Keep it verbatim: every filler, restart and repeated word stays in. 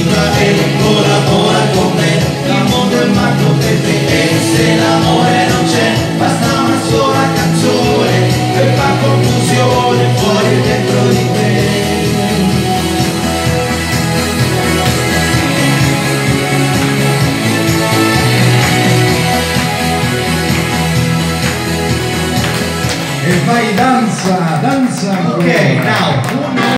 aiuta e collabora con me. Il mondo è matto per te e se l'amore non c'è basta una sola canzone per far confusione fuori e dentro di te. E vai, danza, danza. Ok, now, uno